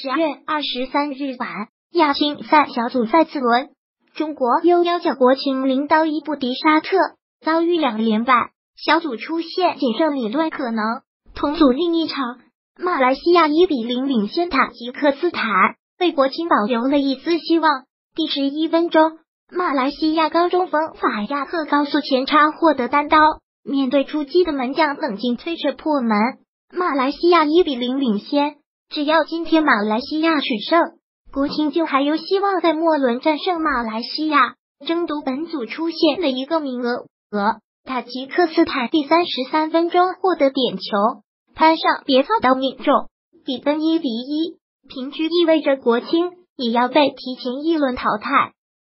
12月23日晚，亚青赛小组赛次轮，中国 U19脚国青0到1不敌沙特，遭遇2连败，小组出现仅剩理论可能。同组另一场，马来西亚1比0领先塔吉克斯坦，为国青保留了一丝希望。第11分钟，马来西亚高中锋法亚赫高速前插获得单刀，面对出击的门将冷静推射破门，马来西亚1比0领先。只要今天马来西亚取胜，国青就还有希望在末轮战胜马来西亚，争夺本组出线的一个名额。塔吉克斯坦第33分钟获得点球，攀上别操刀命中，比分1比1，平局意味着国青也要被提前一轮淘汰。